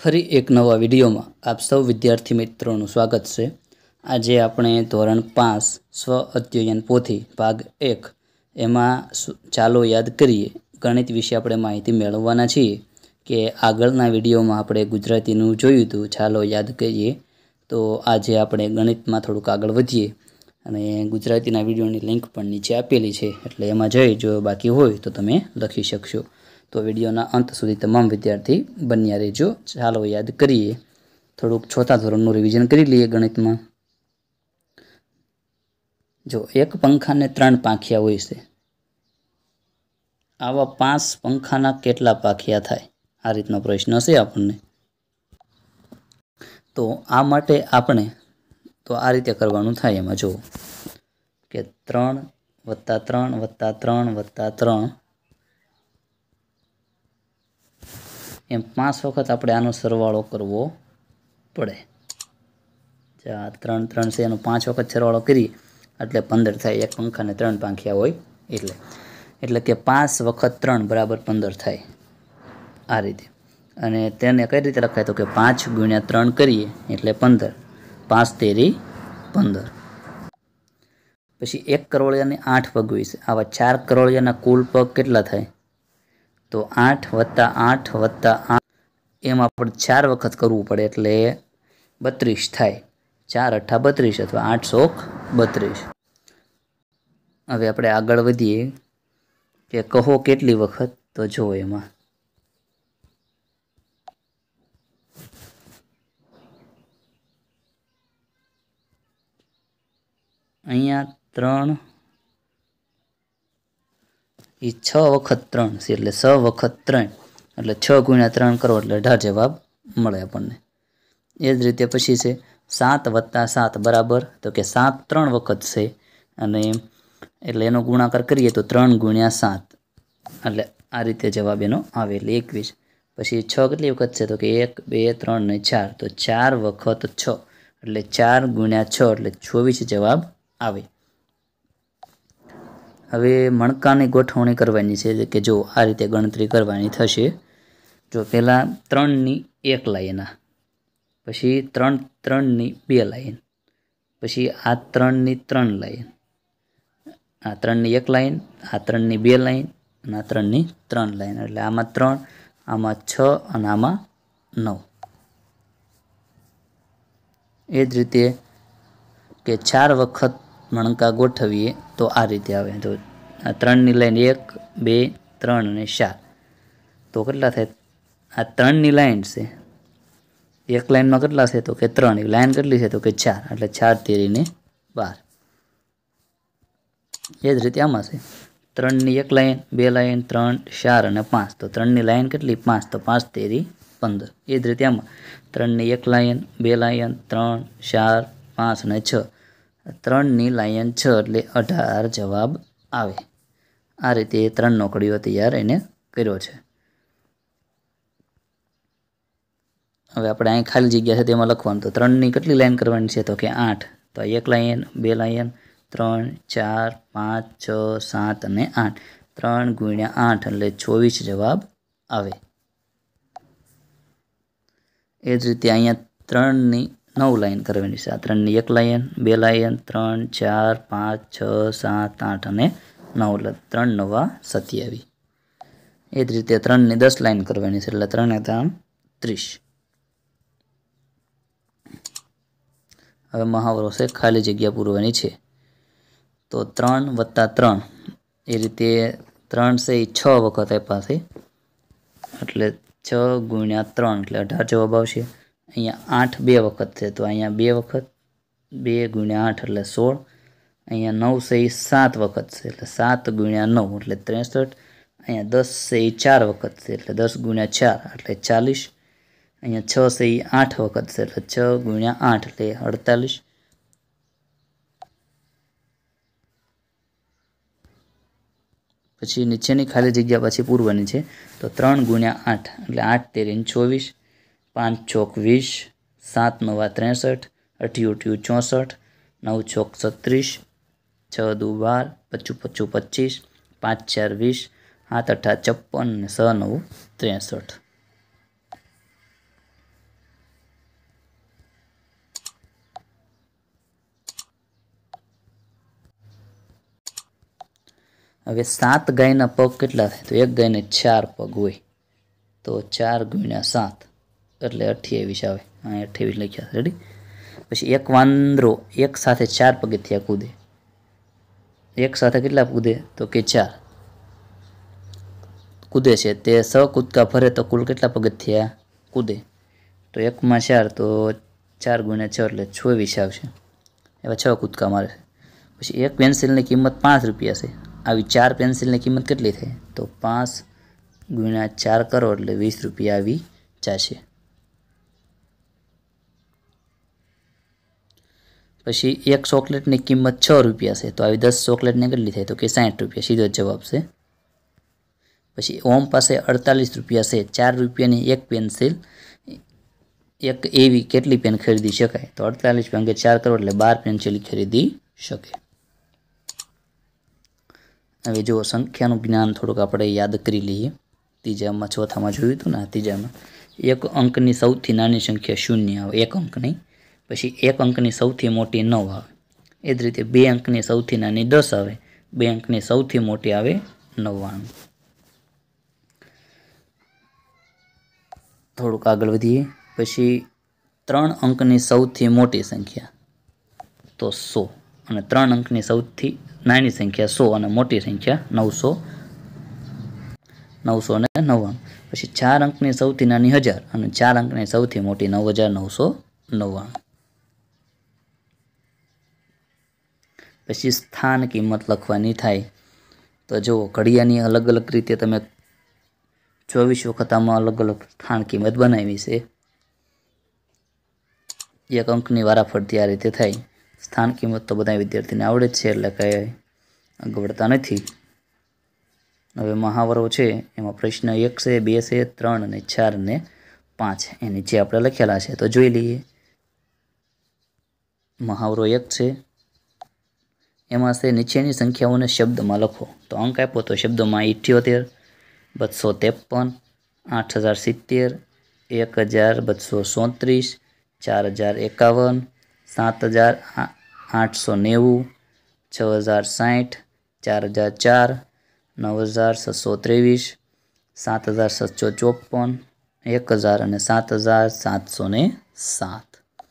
ફરી એક નવા વિડીયોમાં આપ સૌ વિદ્યાર્થી મિત્રોનું સ્વાગત છે। આજે આપણે ધોરણ 5 સ્વ અધ્યયન પોથી ભાગ 1 એમાં ચાલો યાદ કરીએ ગણિત વિશે આપણે માહિતી મેળવવાના છીએ કે આગળના વિડીયોમાં આપણે ગુજરાતીનું જોયું હતું ચાલો યાદ કરીએ। તો આજે આપણે ગણિતમાં થોડુંક આગળ વધીએ અને ગુજરાતીના વિડીયોની લિંક પણ નીચે આપેલી છે, એટલે એમાં જઈ જો બાકી હોય તો તમે લખી શકશો। तो विडियोना अंत सुधी तमाम विद्यार्थी बन्या रहेजो। चालो याद करिए, थोड़ुंक चौथा धोरणनुं रिविजन करी लीए। गणित में जो एक पंखा ने 3 पाखिया होय छे, आवा 5 पंखाना केटला पाखिया थाय? आ रीतनो प्रश्न छे आपणे। तो आ माटे आपणे तो आ रीते करवानुं थाय। एमां जो के 3 + 3 + 3 + 3 एम 5 वखत आपणे आनो सरवाळो करवो पड़े। 3 3 से एनो 5 वखत सरवाळो करीए એટલે 15 થાય। एक पंखा ने 3 પાંખિયા હોય એટલે કે 5 વખત 3 બરાબર 15 થાય। આ રીતે અને તેને કઈ રીતે લખાય તો કે 5 × 3 કરીએ એટલે 15, 5 તેરી 15। પછી 1 કરોળિયાને 8 પગ હોય છે, આવા 4 કરોળિયાના કુલ પગ કેટલા થાય? तो 8 + 8 + 8 एम आपणे 4 वखत करवू पड़े एटले 32 थाय। 4 × 8 = 32 अथवा 8 × 32। हवे आपणे आगळ वधीए के कहो केटली वखत, तो जो एमां अहींया 3 ई 6 वखत 3 छे એટલે 6 वखत 3 એટલે 6 × 3 करो એટલે 18 जवाब मळे आपणने। ए ज रीते पछी छे 7 + 7 बराबर तो के 7 3 वखत छे अने એટલે એનો ગુણાકાર કરીએ તો 3 × 7 એટલે આ રીતે જવાબ એનો આવે એટલે 21। પછી 6 કેટલી વખત છે તો કે 1 2 3 ને 4 તો 4 વખત 6 એટલે 4 × 6 એટલે 24 જવાબ આવે। હવે મણકાની ગોઠવણી કરવાની છે કે જો આ રીતે ગણતરી કરવાની થશે। જો પહેલા 3 ની 1 લાઈન, પછી 3 3 ની 2 લાઈન, પછી આ 3 ની 3 લાઈન, આ 3 ની 1 લાઈન, આ 3 ની 2 લાઈન અને આ 3 ની 3 લાઈન, એટલે આમાં 3, આમાં 6 અને આમાં 9। એ જ રીતે કે 4 વખત મણકા ગોઠવીએ તો આ રીતે આવે। તો 3 ની લાઈન 1 2 3 અને 4 તો કેટલા થાય? આ 3 ની લાઈન છે, એક લાઈનમાં કેટલા છે તો કે 3, લાઈન કેટલી છે તો કે 4 એટલે 4 તેરી ને 12। એ જ રીતે આમાં છે 3 ની 1 લાઈન 2 લાઈન 3 4 અને 5 તો 3 ની લાઈન કેટલી 5 તો 5 તેરી 15। એ જ રીતે આમાં 3 ની 1 લાઈન 2 લાઈન 3 4 5 અને 6, 3 ની લાઈન 6 એટલે 18 જવાબ આવે। આ રીતે 3 નો કડીઓ તૈયાર એને કર્યો છે। હવે આપણે અહીં ખાલી જગ્યા છે તેમાં લખવાનું તો 3 ની કેટલી લાઈન કરવાની છે તો કે 8, તો 1 લાઈન 2 લાઈન 3 4 5 6 7 અને 8, 3 × 8 એટલે 24 જવાબ આવે। એ જ રીતે અહીંયા 3 ની 9 લાઈન કરવાની છે, આ 3 ની 1 લાઈન 2 લાઈન 3 4 5 6 7 8 અને 9 એટલે 3 × 9 = 27। એ જ રીતે 3 ની 10 લાઈન કરવાની છે એટલે 3 × 3 = 30। હવે મહાવરો છે ખાલી જગ્યા પૂરવાની છે। તો 3 + 3 એ રીતે 3 છે એ 6 વખત આપ્યા છે એટલે 6 × 3 એટલે 18 જવાબ આવશે। અહીંયા 8 2 વખત છે તો અહીંયા 2 વખત 2 × 8 એટલે 16। અહીંયા 9 છે એ 7 વખત છે એટલે 7 × 9 એટલે 63। અહીંયા 10 છે એ 4 વખત છે એટલે 10 × 4 એટલે 40। અહીંયા 6 છે એ 8 વખત છે એટલે 6 × 8 એટલે 48। પછી નીચેની ખાલી જગ્યા પાછી પૂરવાની છે તો 3 × 8 એટલે 8 તેરી 24, 5 ચોક 20, 7 9 63, 8 64, 9 ચોક 36, 6 દુ 12, 5 5 25, 5 4 20, 7 8 54 અને 6 9 63। હવે 7 ગાયના પગ કેટલા થાય? તો એક ગાયને 4 પગ હોય તો 4 ગુણ્યા 7 એટલે 28 આવે. અહીં 28 લખ્યા. રેડી? પછી એક વાંદરો એક સાથે 4 પગથિયા કૂદે. એક સાથે કેટલા કૂદે? તો કે 4 કૂદે છે. તે 6 કૂદકા ભરે તો કુલ કેટલા પગથિયા કૂદે? તો 1 માં 4 તો 4 ગુણ્યા 6 એટલે 26 આવશે. એવા 6 કૂદકા મારે છે. પછી એક પેન્સિલની કિંમત 5 રૂપિયા છે. આવી 4 પેન્સિલની કિંમત કેટલી થાય? તો 5 ગુણ્યા 4 કરો એટલે 20 રૂપિયા આવી જશે. પછી એક ચોકલેટની કિંમત 6 રૂપિયા છે. તો આવી 10 ચોકલેટની કેટલી થાય? તો કે 60 રૂપિયા. સીધો જવાબ છે. પછી ઓમ પાસે 48 રૂપિયા છે. 4 રૂપિયાની એક પેન્સિલ એક એવી કેટલી પેન ખરીદી શકાય? તો 48 ભાંગે 4 કરો એટલે 12 પેન્સિલ ખરીદી શકે. હવે જો સંખ્યાનું જ્ઞાન થોડુંક આપણે યાદ કરી લઈએ. ત્રીજામાં ચોથામાં જોયું હતું ને, ત્રીજામાં એક અંકની સૌથી નાની સંખ્યા 0 આવે, એક અંકની. પછી એક અંકની સૌથી મોટી 9 આવે. એ જ રીતે 2 અંકની સૌથી નાની 10 આવે, 2 અંકની સૌથી મોટી આવે 99. થોડુંક આગળ વધીએ. પછી 3 અંકની સૌથી મોટી સંખ્યા તો 100 અને 3 અંકની સૌથી નાની સંખ્યા 100 અને મોટી સંખ્યા 999. પછી 4 અંકની સૌથી નાની 1000 અને 4 અંકની સૌથી મોટી 9999. પછી સ્થાન કિંમત લખવાની થાય. તો જો ઘડિયાની અલગ અલગ રીતે તમે 24 વખત આમાં અલગ અલગ સ્થાન કિંમત બનાવી છે. એક અંકની વારાફરતી આ રીતે થાય. સ્થાન કિંમત તો બધા વિદ્યાર્થીને આવડે જ છે એટલે કંઈ અગવડતા નથી. હવે મહાવરો છે એમાં પ્રશ્ન 1 છે, 2 છે, 3 અને 4 અને 5 એ નીચે આપણે લખેલા છે. તો જોઈ લઈએ. મહાવરો 1 છે એમાં છે નીચેની સંખ્યાઓને શબ્દમાં લખો. તો અંક આપ્યો તો શબ્દોમાં 78, 253, 8070, 1234, 4051, 7890, 6060, 4004, 9623, 7754, 1000 અને 7707.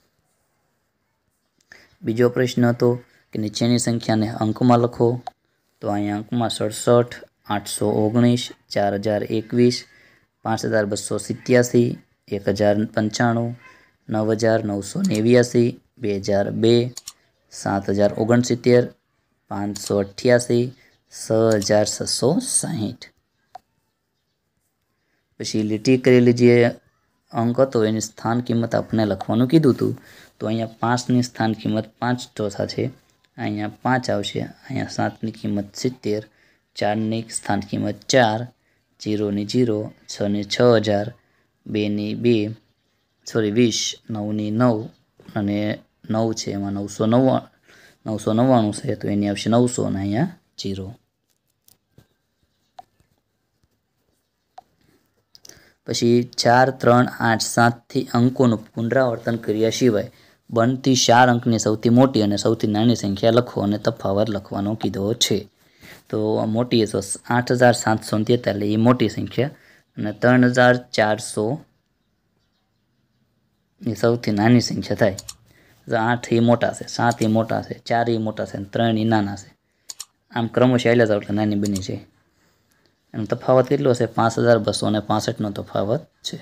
બીજો પ્રશ્ન હતો કે નીચેની સંખ્યાને અંકમાં લખો. તો અહીંયા અંકમાં 67, 819, 4021, 5287, 1095, 9989, 2002, 7069, 588, 6660. પછી લીટી કરેલી જે અંક હતો એની સ્થાન કિંમત આપણે લખવાનું કીધું હતું. તો અહીંયા 5ની સ્થાન કિંમત 5 ચોથા છે, અહીંયા 5 આવશે. અહીંયા 7ની કિંમત 70, 4ની સ્થાન કિંમત 4, 0ની 0, 6ની 6000, 2ની 2, 20, 9ની 9 અને 9 છે એમાં 999 છે તો એની આવશે 900 અને અહીંયા 0. પછી 4, 3, 8, 7થી અંકોનું પુનરાવર્તન કર્યા સિવાય બનતી 4 અંકની સૌથી મોટી અને સૌથી નાની સંખ્યા લખો અને તફાવત લખવાનો કીધો છે. તો મોટી તો 8743 એ મોટી સંખ્યા અને 3400 એ સૌથી નાની સંખ્યા થાય. 8 એ મોટા છે, 7 એ મોટા છે, 4 એ મોટા છે અને 3 એ નાના છે. આમ ક્રમશઃ ચાલ્યા જાવ એટલે નાની બની છે. એનો તફાવત કેટલો છે? 5265નો તફાવત છે.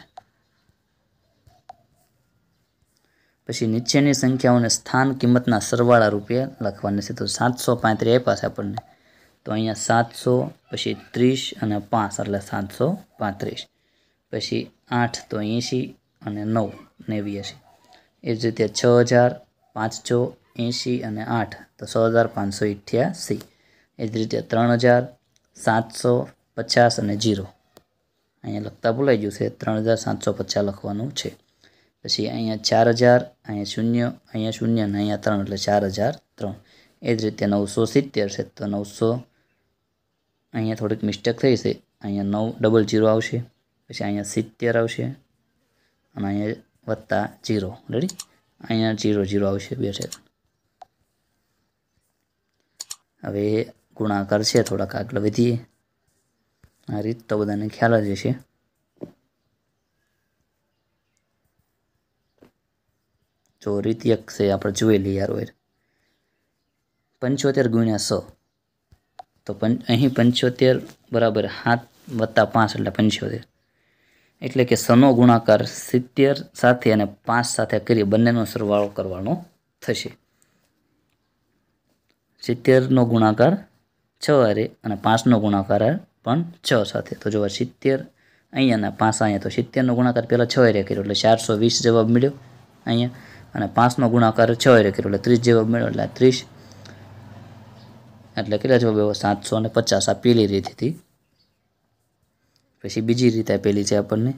પછી નીચેની સંખ્યાઓને સ્થાન કિંમતના સરવાળા રૂપે લખવાની છે. તો 735 આપ્યા છે આપણને. તો અહીંયા 700, પછી 30 અને 5 એટલે 735. પછી 8 તો 80 અને 9 89. એ જ રીતે 6000, 580 અને 8 તો 6588. એ જ રીતે 3000, 750 અને 0 અહીંયા લખતા ભૂલાઈ ગયું છે, 3750 લખવાનું છે. પછી અહીંયા 4000, અહીંયા 0 અને અહીંયા 3 એટલે 4003. એ જ રીતે 970 છે તો 900 અહીંયા થોડીક મિસ્ટેક થઈ છે, અહીંયા 900 આવશે. પછી અહીંયા 70 આવશે અને અહીંયા વત્તા 0. રેડી? અહીંયા 00 આવશે 2 સેકન્ડ. હવે ગુણાકાર છે। થોડાક આગળ વધીએ। આ રીત તો બધાને ખ્યાલ જ હશે। જો રીત એક છે આપણે જોઈ લઈએ યાર। 75 ગુણ્યા 100 તો અહીં 75 બરાબર 7 વત્તા 5 એટલે 75 એટલે કે 100 નો ગુણાકાર 70 સાથે અને 5 સાથે કરી બંનેનો સરવાળો કરવાનો થશે। 70 નો ગુણાકાર 6 હારે અને 5 નો ગુણાકાર પણ 6 સાથે। તો જો 70 અહીંયા અને 5 અહીંયા, તો 70 નો ગુણાકાર પહેલા 6 હારે કર્યો એટલે 420 જવાબ મળ્યો અહીંયા, અને 5 નો ગુણાકાર 6 હારે કર્યો એટલે 30 જવાબ મળ્યો એટલે 30 એટલે કેટલા જવાબ આવ્યો 750। આ પહેલી રીત હતી। પછી બીજી રીત આપેલી છે આપણને,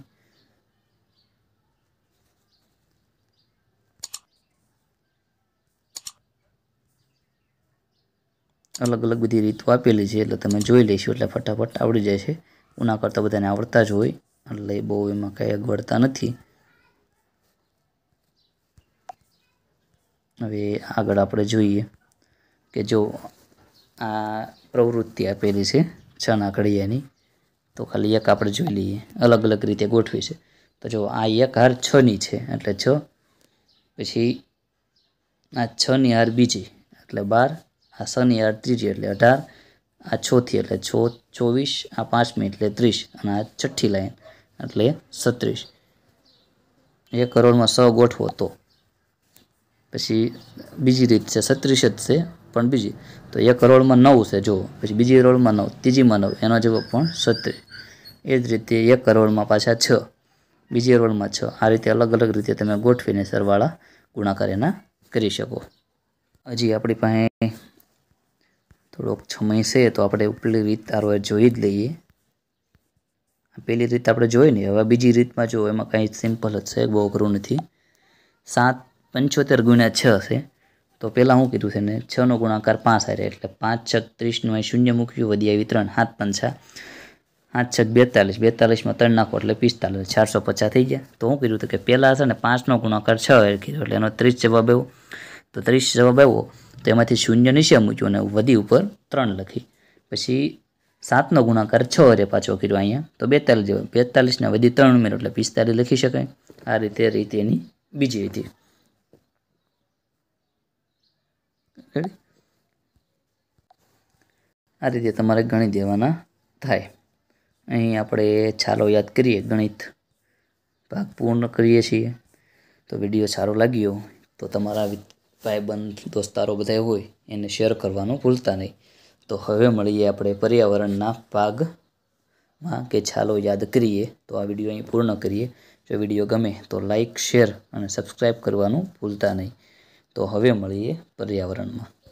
અલગ અલગ બધી રીતો આપેલી છે એટલે તમે જોઈ લેશો એટલે ફટાફટ આવડી જાય છે। ગુણાકાર તો બધાને આવડતા જ હોય એટલે બહુ એમાં કંઈ અગવડતા નથી। હવે આગળ આપણે જોઈએ કે જો આ પ્રવૃત્તિ આપેલી છે 6 ના ઘડિયાની, તો ખાલી એક આપણે જોઈ લઈએ, અલગ અલગ રીતે ગોઠવી છે। તો જો આ એક હાર 6 ની છે એટલે 6, પછી આ 6 ની હાર બીજી એટલે 12, આ 6 ની હાર ત્રીજી એટલે 18, આ ચોથી એટલે 24, આ 5મી એટલે 30 અને આ છઠ્ઠી લાઈન એટલે 36। 1 કરોડમાં 100 ગોઠવો તો પછી બીજી રીત છે 36 જ છે પણ બીજી, તો 1 કરોડમાં 9 છે જો, પછી બીજી કરોડમાં 9, ત્રીજીમાં 9, એનો જવાબ પણ 36। એ જ રીતે 1 કરોડમાં પાછા 6, બીજી કરોડમાં 6, આ રીતે અલગ અલગ રીતે તમે ગોઠવીને સરવાળા ગુણાકાર એના કરી શકો। હજી આપણી પાસે થોડોક સમય છે તો આપણે ઉપલી રીત આરો જોઈ જ લઈએ। પહેલી રીત આપણે જોઈ ને, હવે બીજી રીતમાં જો એમાં કંઈ સિમ્પલ જ છે, બહુ અઘરું નથી। 75 ગુણ્યા 6 છે તો પહેલાં શું કીધું છે ને, 6 નો ગુણાકાર 5 હારે એટલે 5 છક 30 નું અહીં શૂન્ય મૂક્યું, વધી આવી 3, 7 પંચા 8 છક 42, 42માં 3 નાખો એટલે 45, 450 થઈ ગયા। તો શું કર્યું હતું કે પહેલાં છે ને 5 નો ગુણાકાર 6 હારે કર્યો એટલે એનો 30 જવાબ આવ્યો। તો 30 જવાબ આવ્યો તો એમાંથી શૂન્ય નીચે મૂક્યું અને વધી ઉપર 3 લખી, પછી 7 નો ગુણાકાર 6 હારે પાછો કર્યો અહીંયા, તો 42 જવાબ, 42 ને વધી 3 ઉમેરો એટલે 45 લખી શકાય। આ રીતે એની બીજી હતી। આ રીતે તમારે ગણી દેવાના થાય। અહીં આપણે ચાલો યાદ કરીએ, ગણિત ભાગ પૂર્ણ કરીએ છીએ। તો વિડીયો સારો લાગ્યો તો તમારા ભાઈબંધ દોસ્તારો બધા હોય એને શેર કરવાનું ભૂલતા નહીં। તો હવે મળીએ આપણે પર્યાવરણના ભાગમાં કે ચાલો યાદ કરીએ। તો આ વિડીયો અહીં પૂર્ણ કરીએ। જો વિડીયો ગમે તો લાઈક, શેર અને સબસ્ક્રાઈબ કરવાનું ભૂલતા નહીં। તો હવે મળીએ પર્યાવરણમાં।